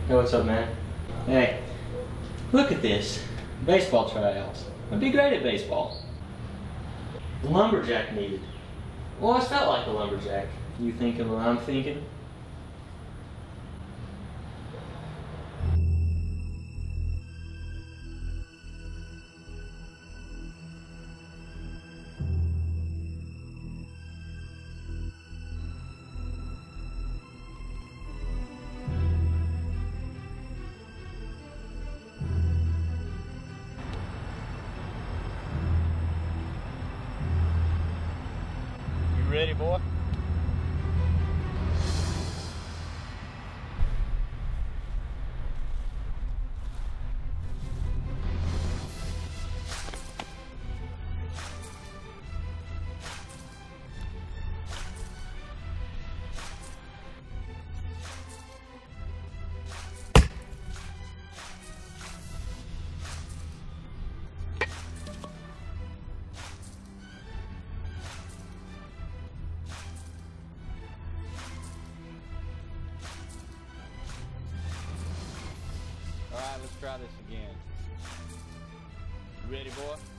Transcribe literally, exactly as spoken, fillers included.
Hey, what's up, man? Hey, look at this. Baseball tryouts. I'd be great at baseball. Lumberjack needed. Well, I felt like a lumberjack. You thinking what I'm thinking? You ready, boy? All right, let's try this again. You ready, boy?